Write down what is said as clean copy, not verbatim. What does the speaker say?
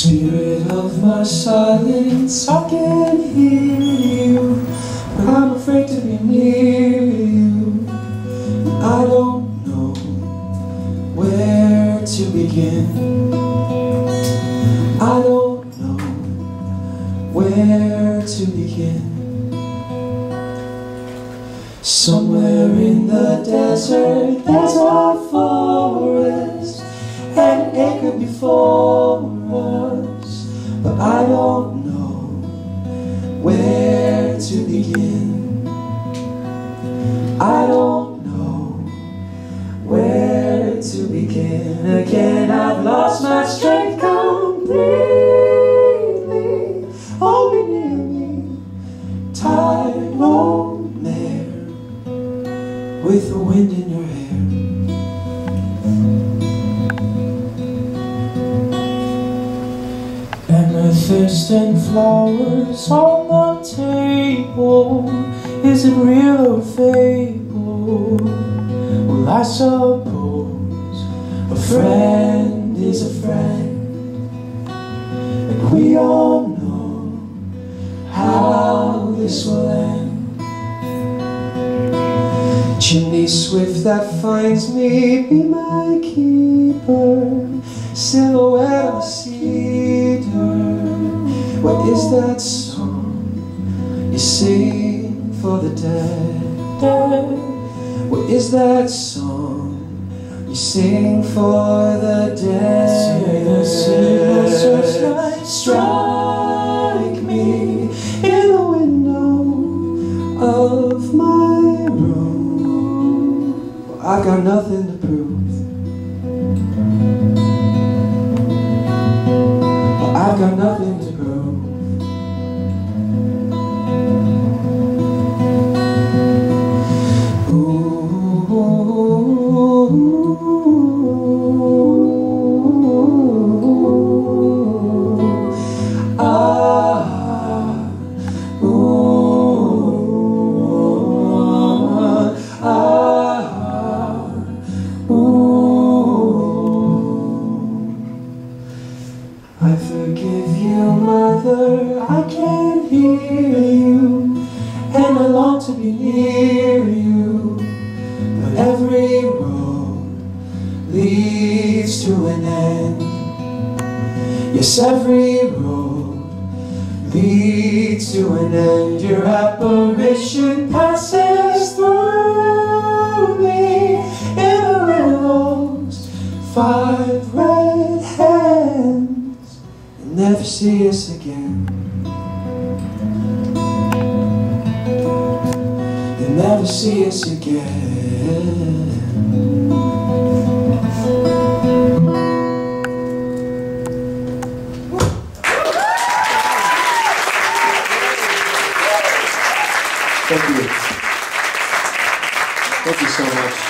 Spirit of my silence, I can hear you, but I'm afraid to be near you. I don't know where to begin. I don't know where to begin. Somewhere in the desert there's a forest and an acre before us, but I don't know where to begin. I don't know where to begin. Again I've lost my strength completely. Hold me near me, tired old mare with the wind in your hair. Amethyst and flowers on the table. Is it real or fable? Well, I suppose a friend is a friend, and we all know how this will end. Chimney swift that finds me, be my keeper, silhouette of a cedar. What is that song you sing for the dead? What is that song you sing for the dead? Sing a searchlight, strike me in the window of my room. Well, I got nothing to prove. Well, I've got nothing to prove. I forgive you, mother, I can't hear you, and I long to be near you, but every road leads to an end. Yes, every road leads to an end. Your apparition passes through me in the willows, 5 red hands. Never see us again. You'll never see us again. Thank you. Thank you so much.